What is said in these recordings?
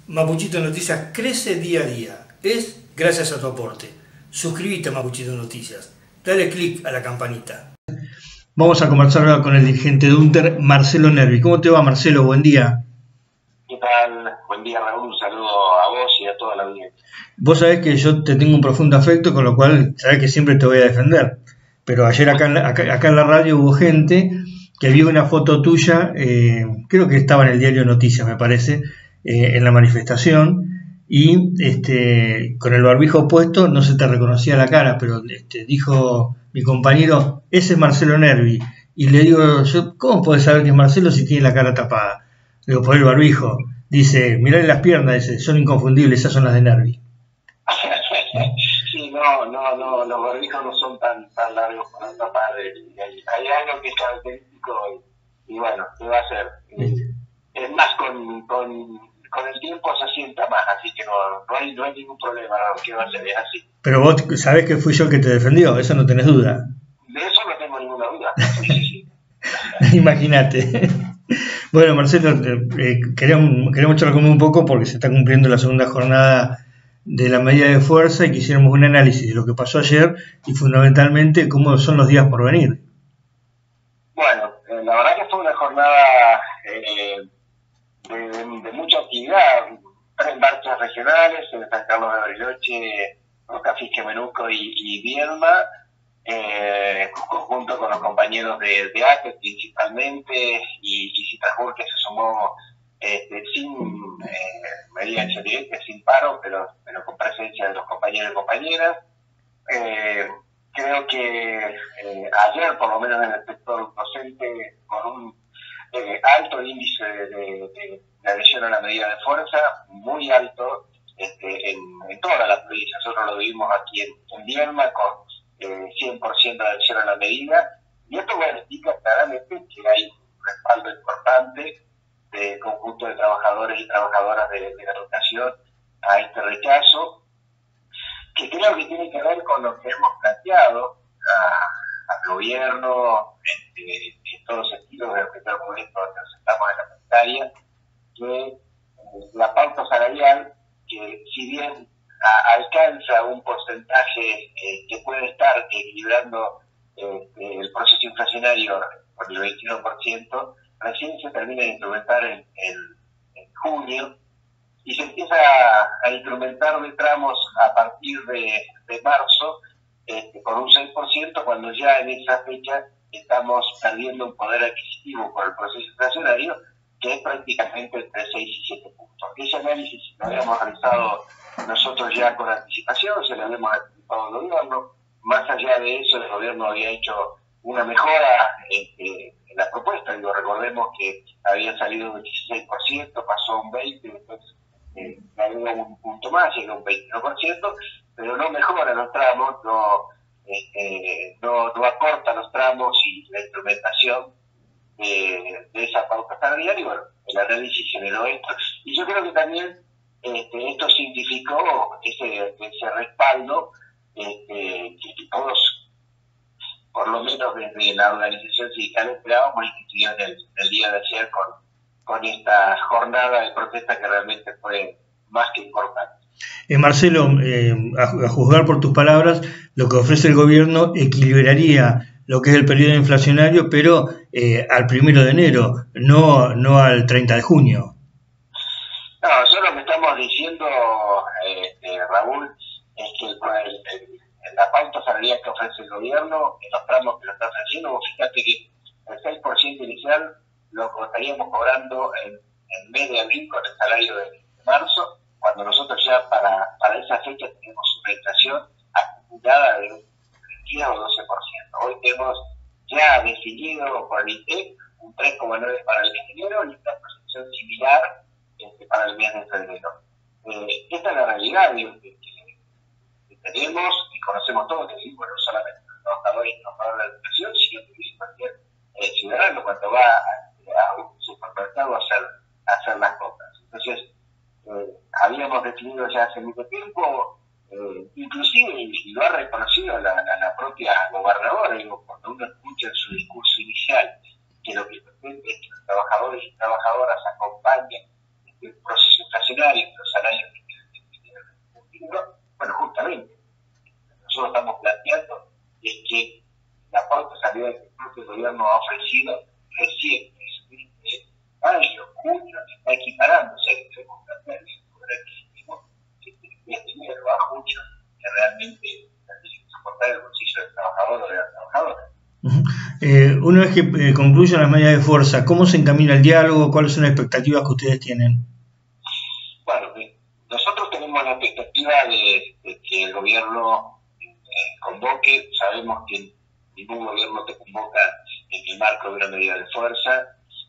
Mapuchito Noticias crece día a día. Es gracias a tu aporte. Suscríbete a Mapuchito Noticias. Dale click a la campanita. Vamos a conversar ahora con el dirigente de UNTER, Marcelo Nervi. ¿Cómo te va, Marcelo? Buen día. ¿Qué tal? Buen día, Raúl. Un saludo a vos y a toda la audiencia. Vos sabés que yo te tengo un profundo afecto, con lo cual sabés que siempre te voy a defender. Pero ayer acá en la radio hubo gente que vio una foto tuya, creo que estaba en el diario Noticias, me parece, en la manifestación, y con el barbijo puesto no se te reconocía la cara, pero dijo mi compañero, ese es Marcelo Nervi. Y le digo yo, ¿cómo podés saber que es Marcelo si tiene la cara tapada? Le digo, por el barbijo. Dice, mirale las piernas, dice, son inconfundibles, esas son las de Nervi. Sí, no, los barbijos no son tan largos para tapar. Hay algo que es característico y bueno, ¿qué va a hacer? Es más, con el tiempo se sienta más, así que no hay ningún problema, ¿qué va a ser? Es así. Pero vos sabés que fui yo el que te defendió, eso no tenés duda. De eso no tengo ninguna duda. Sí. Imagínate. Bueno, Marcelo, queremos charlar conmigo un poco porque se está cumpliendo la segunda jornada de la medida de fuerza y quisiéramos un análisis de lo que pasó ayer y fundamentalmente cómo son los días por venir. Bueno, la verdad que fue una jornada de mucha actividad, 3 marchas regionales en San Carlos de Bariloche, Rocafisque, Menuco y Viedma, junto con los compañeros de ATE principalmente y Citrajur, que se sumó sin medida directa, sin paro, pero con presencia de los compañeros y compañeras. Creo que ayer, por lo menos en el sector docente, con un alto índice de adhesión a la medida de fuerza, muy alto en toda la provincia. Nosotros lo vivimos aquí en Viedma con 100% de adhesión a la medida, y esto indica claramente que hay un respaldo importante de conjunto de trabajadores y trabajadoras de la educación a este rechazo, que creo que tiene que ver con lo que hemos planteado al gobierno en todos sentidos, desde el primer momento que nos sentamos en la monetaria, que la pauta salarial, que si bien alcanza un porcentaje que puede estar equilibrando el proceso inflacionario por el 21%, recién se termina de instrumentar en junio y se empieza a instrumentar de tramos a partir de marzo por un 6%, cuando ya en esa fecha estamos perdiendo un poder adquisitivo por el proceso inflacionario que es prácticamente entre 6 y 7 puntos. Ese análisis lo habíamos realizado nosotros ya con anticipación, se lo habíamos anticipado al gobierno. Más allá de eso, el gobierno había hecho una mejora en la propuesta. Recordemos que había salido un 16%, pasó a un 20%, después agregó un punto más, llegó a un 21%, pero no mejora los tramos, no acorta los tramos y la instrumentación de esa pauta salarial, y bueno, el análisis generó esto. Y yo creo que también esto significó ese respaldo que todos, por lo menos desde la organización sindical, esperábamos y que tuvieron el día de ayer con esta jornada de protesta que realmente fue más que importante. Marcelo, a juzgar por tus palabras, lo que ofrece el gobierno equilibraría lo que es el periodo inflacionario, pero al 1 de enero, no al 30 de junio. No, nosotros lo que estamos diciendo, Raúl, es que la pauta salarial que ofrece el gobierno, en los tramos que lo está ofreciendo, vos fíjate que el 6% inicial lo estaríamos cobrando en el mes de abril con el salario de marzo, cuando nosotros ya para esa fecha tenemos una inflación acumulada de un 10 o 12%. Hoy tenemos ya definido por el INTEC un 3,9% para el mes de enero y una proyección similar para el mes de febrero. Esta es la realidad que tenemos y conocemos todos, que sí, bueno, no solamente los trabajadores y trabajadoras de la educación, sino que cualquier ciudadano cuando va a un supermercado a hacer las compras. Entonces, habíamos definido ya hace mucho tiempo, inclusive, y lo ha reconocido la propia gobernadora, cuando uno escucha en su discurso inicial que lo que pretende es que los trabajadores y trabajadoras acompañen el proceso inflacionario, los gobierno ha ofrecido recién, mayo, junio, está equiparándose al poder adquisitivo de dinero a mucho que realmente tiene que soportar el bolsillo del trabajador o de la trabajadora. Una vez que concluyan las medidas de fuerza, ¿cómo se encamina el diálogo? ¿Cuáles son las expectativas que ustedes tienen? Bueno, nosotros tenemos la expectativa de que el gobierno convoque. Sabemos que ningún gobierno te convoca en el marco de una medida de fuerza,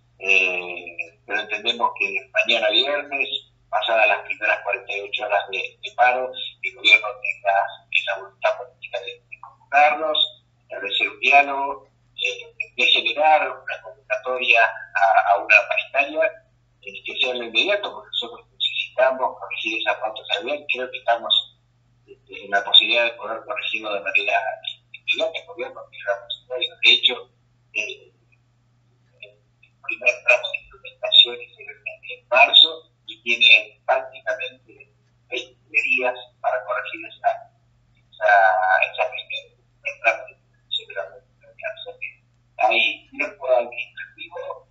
pero entendemos que mañana viernes, pasadas las primeras 48 horas de paro, el gobierno tenga la voluntad política de convocarnos, de establecer un diálogo, de generar una convocatoria a una paritaria que sea lo inmediato, porque nosotros necesitamos corregir esa pauta salarial. Creo que estamos en la posibilidad de poder corregirlo de manera inmediata. El gobierno tiene la posibilidad. De hecho, el primer tramo de implementación es en marzo y tiene prácticamente 20 días para corregir esa primer tramo de implementación de la política. Ahí no puedo administrativo,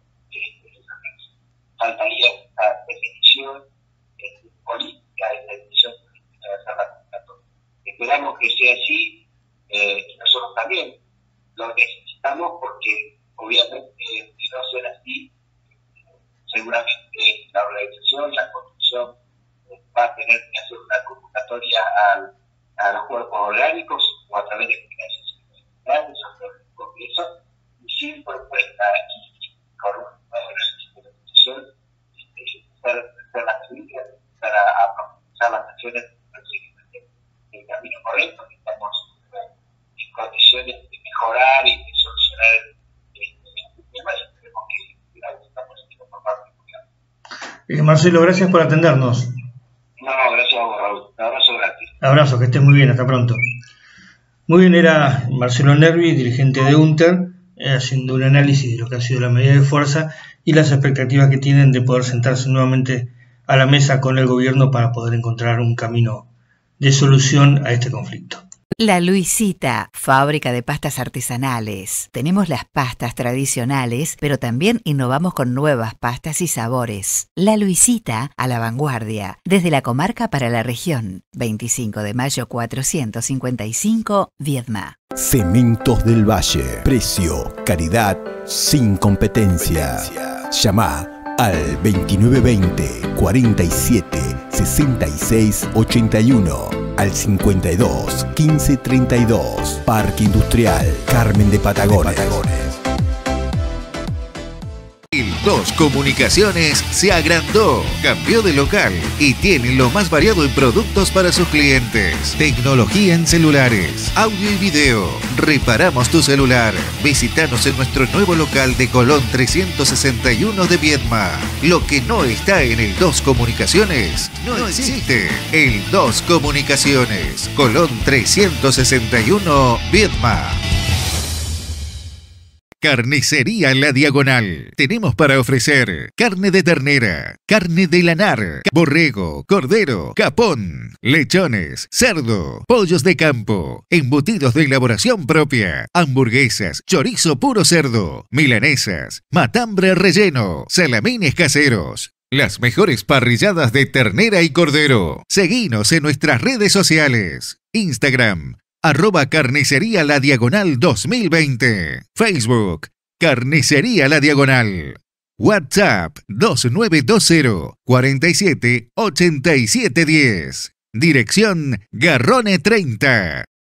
faltaría esta definición política, esta definición política de hacer la convocatoria. Esperamos que sea así, y nosotros también lo necesitamos, porque obviamente si no ser así, seguramente la organización, la construcción va a tener que hacer una convocatoria a los cuerpos orgánicos o a través de financiaciones generales o a través del Congreso, y sin propuesta y con una organización hacer las políticas, empezar a profundizar las acciones el camino correcto, que estamos en condiciones de mejorar y de solucionar el tema, y esperemos que la voluntad política por parte del gobierno. Marcelo, gracias por atendernos. No, gracias a vos, Raúl. Un abrazo gratis. Abrazo, que estés muy bien, hasta pronto. Muy bien, era Marcelo Nervi, dirigente de UNTER, haciendo un análisis de lo que ha sido la medida de fuerza y las expectativas que tienen de poder sentarse nuevamente a la mesa con el gobierno para poder encontrar un camino de solución a este conflicto. La Luisita, fábrica de pastas artesanales. Tenemos las pastas tradicionales, pero también innovamos con nuevas pastas y sabores. La Luisita, a la vanguardia, desde la comarca para la región. 25 de mayo 455, Viedma. Cementos del Valle. Precio, calidad, sin competencia. Llama al 2920 47 66 81, al 52 15 32. Parque Industrial Carmen de Patagones. El 2 Comunicaciones se agrandó, cambió de local y tiene lo más variado en productos para sus clientes. Tecnología en celulares, audio y video. Reparamos tu celular. Visítanos en nuestro nuevo local de Colón 361 de Viedma. Lo que no está en el 2 Comunicaciones no existe. El 2 Comunicaciones, Colón 361 Viedma. Carnicería La Diagonal. Tenemos para ofrecer carne de ternera, carne de lanar, borrego, cordero, capón, lechones, cerdo, pollos de campo, embutidos de elaboración propia, hamburguesas, chorizo puro cerdo, milanesas, matambre relleno, salamines caseros. Las mejores parrilladas de ternera y cordero. Seguinos en nuestras redes sociales. Instagram, @Carnicería La Diagonal 2020. Facebook, Carnicería La Diagonal. WhatsApp 2920 47 87 10. Dirección Garrone 30.